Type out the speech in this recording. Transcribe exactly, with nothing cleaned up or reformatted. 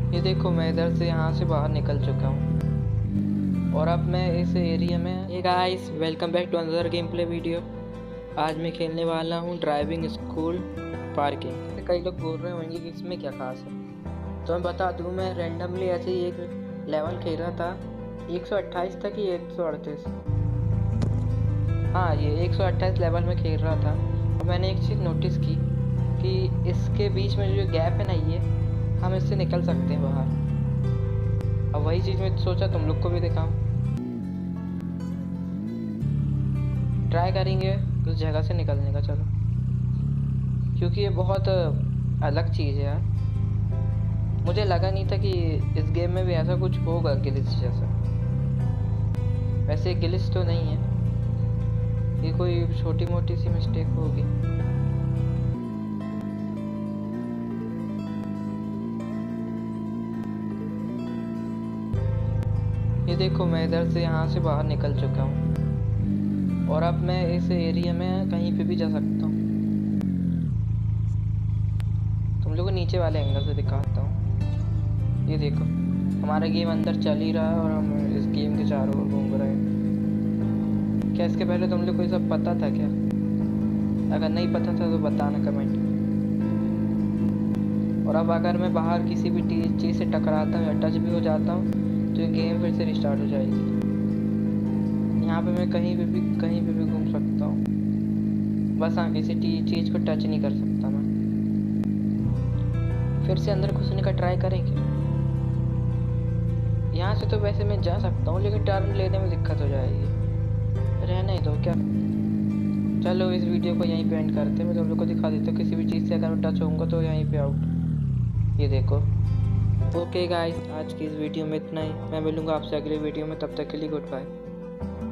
ये देखो मैं इधर से यहाँ से बाहर निकल चुका हूँ और अब मैं इस एरिया में। Hey guys, welcome back to another gameplay video. आज मैं खेलने वाला हूँ ड्राइविंग स्कूल पार्किंग। कई लोग बोल रहे होंगे कि इसमें क्या खास है, तो मैं बता दूँ, मैं रैंडमली ऐसे ही एक लेवल खेल रहा था। एक सौ अट्ठाईस तक ही एक सौ अड़तीस, हाँ ये एक सौ अट्ठाईस लेवल में खेल रहा था। और मैंने एक चीज़ नोटिस की कि इसके बीच में जो गैप है ना, ये हम इससे निकल सकते हैं बाहर। अब वही चीज़ मैं सोचा तुम लोग को भी दिखाऊं। ट्राई करेंगे उस जगह से निकलने का, चलो, क्योंकि ये बहुत अलग चीज़ है यार। मुझे लगा नहीं था कि इस गेम में भी ऐसा कुछ होगा ग्लिच जैसा। वैसे ग्लिच तो नहीं है, ये कोई छोटी मोटी सी मिस्टेक होगी। ये देखो मैं इधर से यहाँ से बाहर निकल चुका हूँ और अब मैं इस एरिया में कहीं पे भी जा सकता हूँ। तुम लोगों को नीचे वाले एंगल से दिखाता हूँ। ये देखो हमारा गेम अंदर चल ही रहा है और हम इस गेम के चारों ओर घूम रहे हैं। क्या इसके पहले तुम लोग को ये सब पता था क्या? अगर नहीं पता था तो बताना कमेंट। और अब अगर मैं बाहर किसी भी चीज़ से टकराता हूँ या टच भी हो जाता हूँ तो ये गेम फिर से रिस्टार्ट हो जाएगी। यहाँ पे मैं कहीं पे भी कहीं पे भी घूम सकता हूँ, बस हाँ किसी चीज़ को टच नहीं कर सकता मैं। फिर से अंदर घुसने का ट्राई करेंगे। यहाँ से तो वैसे मैं जा सकता हूँ, लेकिन टर्न लेने में दिक्कत हो जाएगी। रहने ही दो क्या। चलो इस वीडियो को यहीं पे एंड करते हैं। मैं तुम लोग को दिखा देता हूँ किसी भी चीज़ से अगर मैं टच होऊंगा तो यहीं पे आउट। ये देखो। ओके गाइस, आज की इस वीडियो में इतना ही। मैं मिलूंगा आपसे अगले वीडियो में, तब तक के लिए गुड बाय।